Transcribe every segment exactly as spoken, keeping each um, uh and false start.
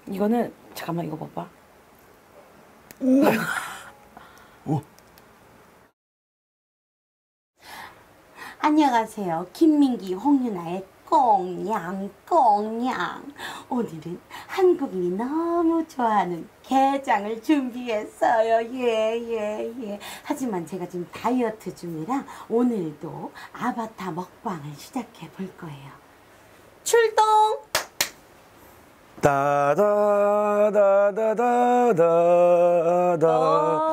이거는 잠깐만 이거 봐봐. 오. 오. 안녕하세요. 김민기, 홍윤아의 꽁냥 꽁냥. 오늘은 한국인이 너무 좋아하는 게장을 준비했어요. 예예예. 예, 예. 하지만 제가 지금 다이어트 중이라 오늘도 아바타 먹방을 시작해 볼 거예요. 출동! 다다다다다다다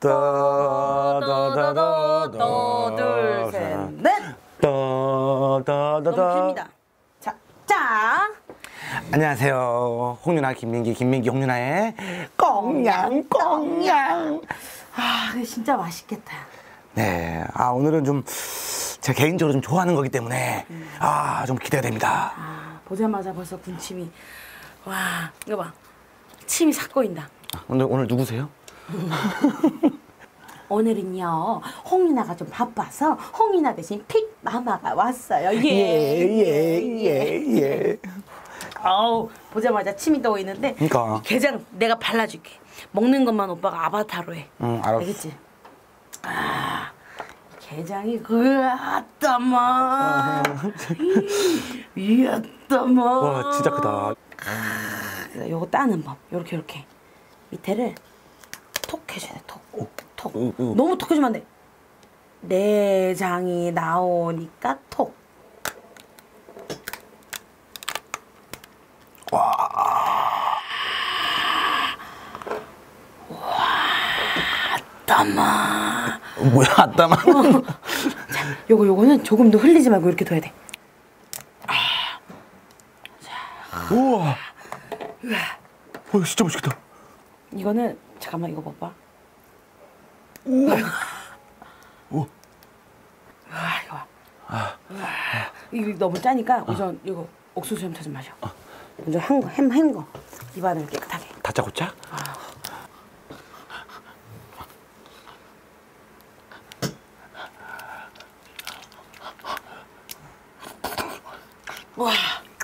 다다다다다 둘 셋 넷. 다다다다. 너무 깁니다. 자, 자. 안녕하세요. 홍윤아 김민기 김민기 홍윤아의 꽁냥 꽁냥. 아, 근데 진짜 맛있겠다. 네, 아 오늘은 좀 제가 개인적으로 좀 좋아하는 거기 때문에 음. 아 좀 기대가 됩니다. 아, 보자마자 벌써 군침이. 와, 이거 봐. 침이 싹 고인다. 오늘 오늘 누구세요? 오늘은요, 홍윤아가 좀 바빠서 홍윤아 대신 픽마마가 왔어요. 예, 예, 예, 예. 아우, 보자마자 침이 떠오르는데. 그러니까. 이 게장 내가 발라줄게. 먹는 것만 오빠가 아바타로 해. 응, 알았어. 알겠지? 아, 이 게장이 그았다마. 이었다마. 와, 진짜 크다. 요거 따는 법. 요렇게 요렇게 밑에를 톡 해줘야 돼. 톡. 톡. 오, 오. 너무 톡 해주면 안 돼. 내장이 나오니까 톡. 아따마. 뭐야, 아따마? 자, 요거 요거는 조금 더 흘리지 말고 이렇게 둬야 돼. 우와. 어, 진짜 맛있겠다. 이거는 잠깐만 이거 봐봐. 우와. 오. 와 이거 봐. 아. 이거 너무 짜니까 우선 이거 옥수수 햄 좀 마셔. 먼저 한 거, 햄 한 거. 입안을 깨끗하게. 다짜고짜? 와.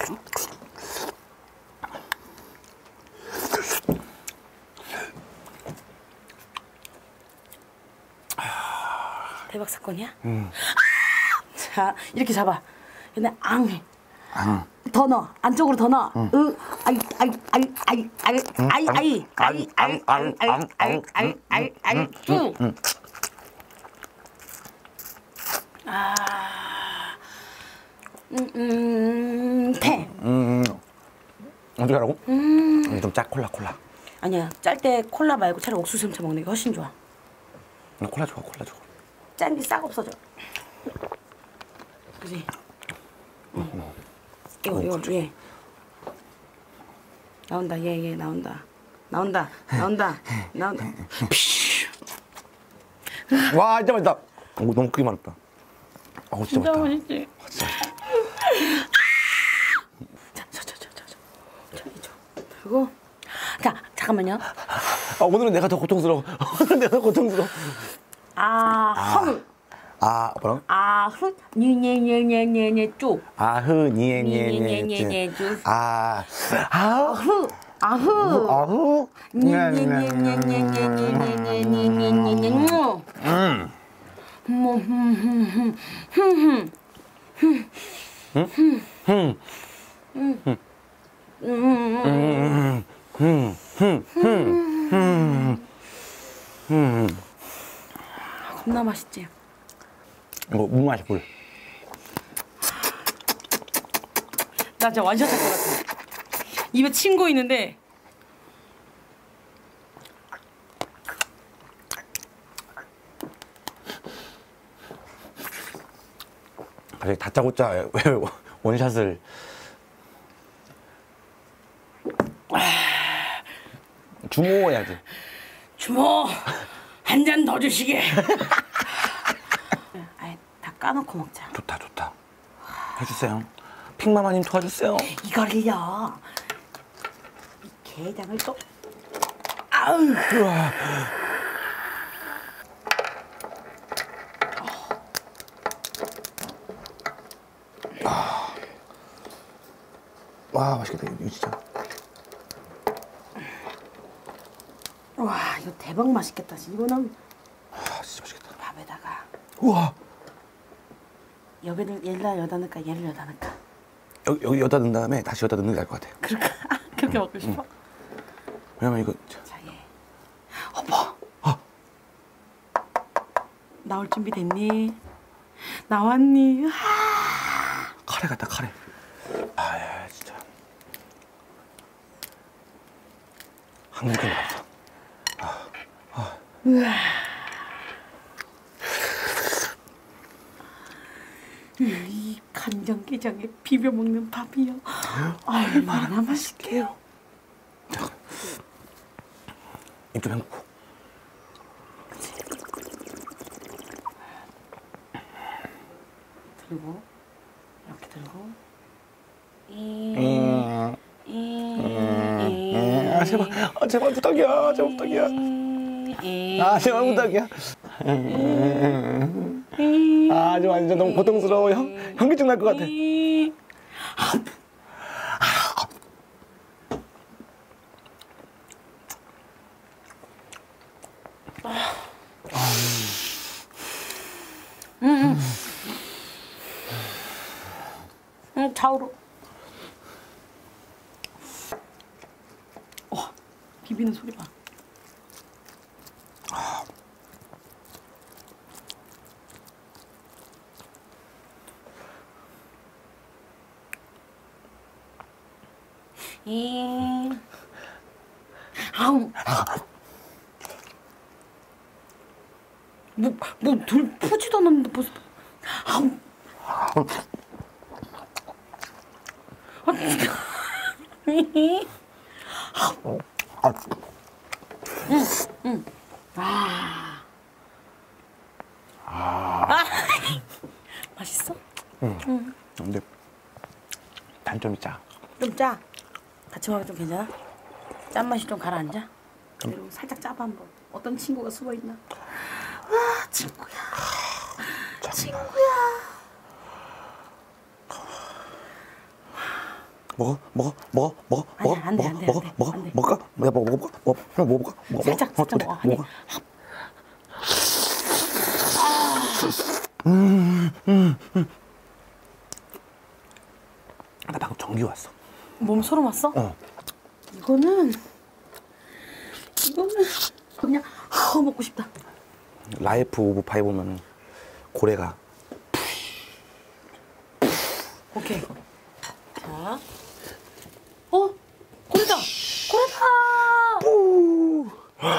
대박 사건이야? 응. 자, 이렇게 잡아. 근데 앙해. 응. 더 넣어. 안쪽으로 더 넣어. 으, 아이, 아이, 아이, 아이, 아이, 아이, 아이, 아이, 아이, 아이, 아이, 아이, 아이, 아이, 아이, 쭉. 아, 음, 음, 태. 음. 어떻게 하라고? 음. 좀 짜, 콜라, 콜라. 아니야, 짤 때 콜라 말고 차라리 옥수수 햄차 먹는 게 훨씬 좋아. 나 콜라 좋아, 콜라 좋아. 짠 게 싹 없어져. 그지? 응. 이거, 이거, 얘. 나온다, 얘, 얘, 나온다. 나온다, 나온다, 나온다. 와, 진짜 맛있다. 오, 너무 크게 말했다. 어, 진짜, 진짜 맛있다. 맛있지? 아, 진짜 맛있다. 자, 저, 저, 저, 저, 저. 저, 이쪽. 그리고, 자, 잠깐만요. 아, 오늘은 내가 더 고통스러워. 오늘은 내가 더 고통스러워. 아, 헝. 아, 뭐라고? 아, 흑. 니니니니니니 쭉. 아흐, 니에, 니에, 니에, 니니니니니 쭉. 아, 아흐, 흑. 아흐. 아흐, 니니니니니니니니니니니니니니. 음. 뭐, 흠, 흠, 흠, 흠, 흠. 음, 음, 음, 음, 음, 음. 겁나 맛있지? 이거 물 마시 물. 나 진짜 완샷 할 것 같아. 입에 침 고이는데. 갑자기 다짜고짜 왜 원샷을. 주모해야지. 주모 한 잔 더 주시게. 아예 다 까놓고 먹자. 좋다, 좋다. 해주세요. 픽마마님 도와주세요. 이거를요. 이 게장을 또. 아우. 우와. 와, 맛있겠다, 이거 진짜. 와 이거 대박 맛있겠다. 이거는 아 진짜 맛있겠다. 밥에다가 우와. 여기를 얘를 여다 넣을까 얘를 여다 넣을까? 여기, 여기 여기다 넣은 다음에 다시 여기다 넣는 게 나을 것 같아. 그럴까? 그렇게 먹고 싶어? 왜냐면 이거 자 얘. 어머. 아. 나올 준비 됐니? 나왔니? 아. 카레 같다 카레. 아 진짜 한국 느낌 나다. 우와. 이 간장게장에 비벼 먹는 밥이요. 얼마나 맛있게요. 입 좀 헹구고. 들고 이렇게 들고 이, 음. 이, 음. 아 제발 아 제발 부탁이야 제발 부탁이야. 이, 아 제발 부탁이야. 이, 아 지금 완전 너무 고통스러워. 형 현기증 날 것 같아. 이. 음, 음, 좌우로. 와, 비비는 소리 봐. 이, 아우. 뭐, 뭐, 둘 푸지도 않았는데 벌써. 아우. 아. 응, 응. 아. 아. 맛있어? 응. 응. 근데 단점이 짜. 좀 짜. 같이 먹으면 좀 괜찮아? 짠맛이 좀 가라앉아? 그리고 살짝 짜봐 한번. 어떤 친구가 숨어 있나? 와, 친구야. 친구야. 먹어 먹어 먹어 먹어 먹어 아니야, 안 돼, 안 돼, 먹어 안 돼, 먹어 안 돼. 먹을까? 내가 먹어 먹어 먹어 그럼 먹어볼까? 먹어 살짝, 먹어 살짝 먹어. 아니. 먹어. 음, 음, 음. 나 방금 전기 왔어. 몸 소름 왔어? 어. 이거는 이거는 그냥 아 먹고 싶다. 라이프 오브 파이 보면 고래가 오케이. 자, 어 고래다, 고래다. 뿌.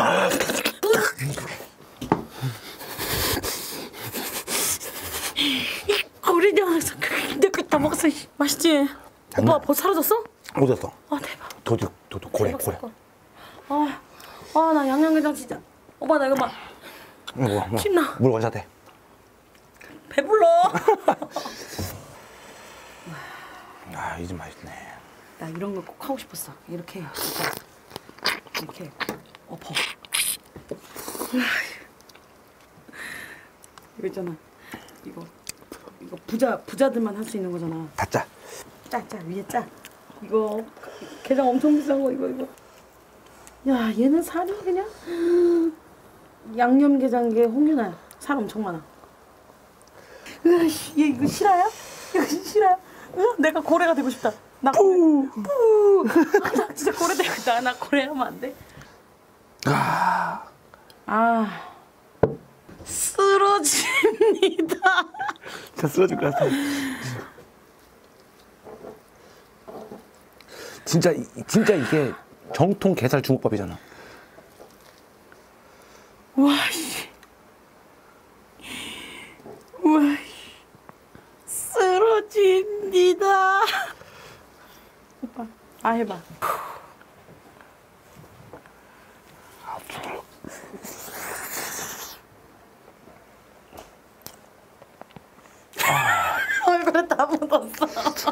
고래냐? 내거 다 먹었어. 맛있지? 장난. 오빠 벌써 사라졌어? 어졌어. 아 대박. 도둑 도둑 고래 대박 고래. 사건. 아, 아 나 양념게장 진짜. 오빠 나 이거 봐. 뭐, 뭐. 신나. 물 원샷해. 배불러. 아, 이 집 맛있네. 나 이런 거 꼭 하고 싶었어. 이렇게 진짜. 이렇게 엎어. 이거 있잖아. 이거 이거 부자 부자들만 할 수 있는 거잖아. 다 짜. 짜, 짜, 위에 짜. 이거 게장 엄청 비싼 거 이거 이거. 야 얘는 살이 그냥 양념게장게 홍윤아야. 살 엄청 많아. 으씨, 얘 이거 실화야? 이거 실화야? 으, 내가 고래가 되고 싶다. 나 고래. 뿌. 아, 나 진짜 고래 되고 싶다. 나 고래 하면 안 돼? 아, 아 쓰러집니다. 진짜 쓰러질 것 같아. 진짜 이- 진짜 이게 정통 게살 중국밥이잖아. 와 씨. 와 씨. 쓰러집니다. 오빠, 아 해봐. 얼굴에 다 묻었어.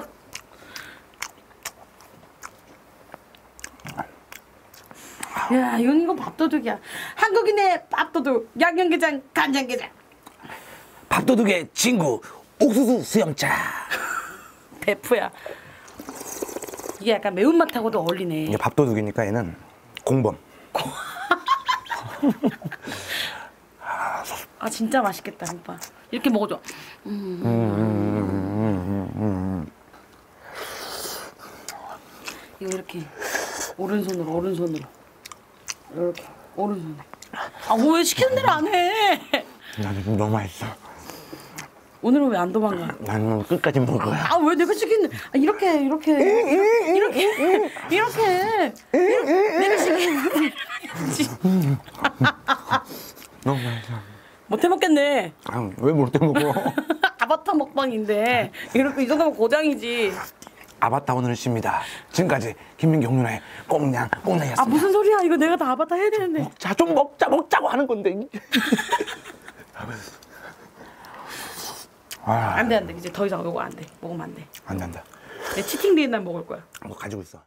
야, 이건 이거 밥도둑이야. 한국인의 밥도둑, 양념게장, 간장게장. 밥도둑의 친구 옥수수 수염차. 베프야. 이게 약간 매운맛하고도 어울리네. 이게 밥도둑이니까 얘는 공범. 아 진짜 맛있겠다 오빠. 이렇게 먹어줘. 음. 음, 음, 음, 음. 이거 이렇게 오른손으로 오른손으로 이렇게 오른손으로. 아 왜 시키는 대로 안 해? 나는 지금 너무 맛있어. 오늘은 왜 안 도망가? 나는 끝까지 먹을 거야. 아 왜 내가 시키는? 아 이렇게 이렇게 이렇게 이렇게 이렇게 내가 시키는. 너무 맛있어. 못 해먹겠네. 아, 왜 못해 먹어? 아바타 먹방인데 이렇게 이 정도면 고장이지. 아바타 오늘은 쉽니다. 지금까지 김민경 누나의 꽁냥 꽁냥이었습니다. 아 무슨 소리야? 이거 내가 다 아바타 해야 되는데. 먹자 좀 먹자 먹자고 하는 건데. 아, 안돼 안돼 이제 더 이상 이거 안돼 먹으면 안돼. 안 된다. 내 치팅데이 날 먹을 거야. 뭐 가지고 있어.